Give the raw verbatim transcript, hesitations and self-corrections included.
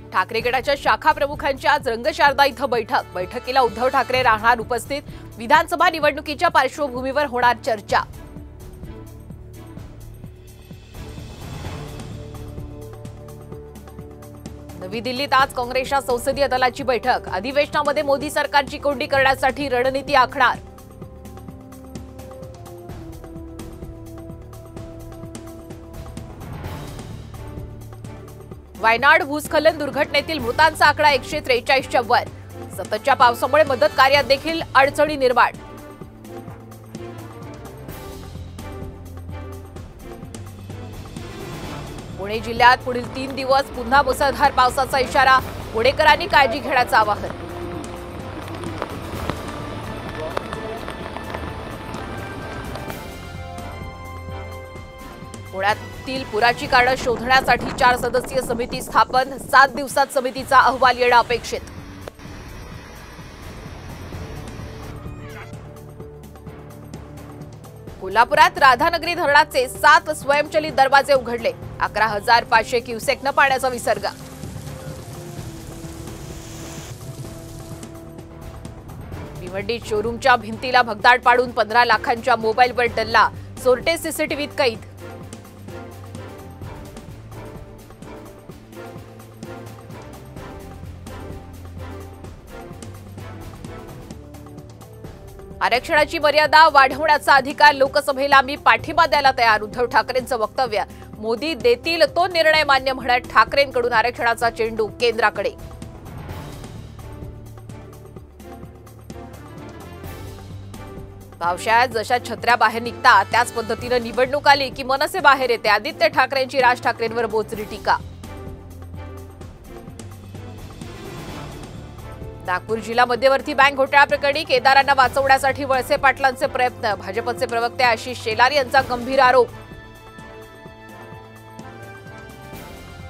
ठाकरे गटाच्या शाखा प्रमुखांची आज रंगशारदा इथं बैठक बैठकीला उद्धव ठाकरे राहणार उपस्थित। विधानसभा निवडणुकीच्या पार्श्वभूमीवर होणार चर्चा। नवी दिल्लीत आज काँग्रेसच्या संसदीय दलाची बैठक। अधिवेशनामध्ये मोदी सरकारची कोंडी करण्यासाठी रणनीती आखणार। वायनाड भूस्खलन दुर्घटनेतील मृतांचा आकडा एकशे त्रेचाळीसच्या वर। सततच्या पावसामुळे मदत कार्यात देखील अडचणी निर्माण। पुणे जिल्ह्यात पुढील तीन दिवस पुन्हा मुसळधार पावसाचा इशारा। पुणेकरांनी काळजी घेण्याचं आवाहन। पुण्यातील पुराची कारणं शोधण्यासाठी चार सदस्यीय समिती स्थापन। सात दिवसात समितीचा अहवाल येणं अपेक्षित। कोल्हापुरात राधानगरी धरणाचे सात स्वयंचलित दरवाजे उघडले। अकरा हजार पाचशे क्युसेकनं पाण्याचा विसर्ग। भिवंडीत शोरूमच्या भिंतीला भगदाड पाडून पंधरा लाखांच्या मोबाईलवर डल्ला। चोरटे सीसीटीव्हीत कैद। आरक्षणाची मर्यादा वाढवण्याचा अधिकार लोकसभेला मी पाठिंबा द्यायला तयार। उद्धव ठाकरेंचं वक्तव्य। मोदी देतील तो निर्णय मान्य म्हणत ठाकरेंकडून आरक्षणाचा चेंडू केंद्राकडे। पावसाळ्यात जशा छत्र्या बाहेर निघतात त्याच पद्धतीने निवडणूक आली की मनसे बाहेर येते। आदित्य ठाकरेंची राज ठाकरेंवर बोचरी टीका। नागपूर जिल्हा मध्यवर्ती बँक घोटाळा प्रकरणी केदारांना वाचवण्यासाठी वळसे पाटलांचे प्रयत्न। भाजपचे प्रवक्ते आशिष शेलार यांचा गंभीर आरोप।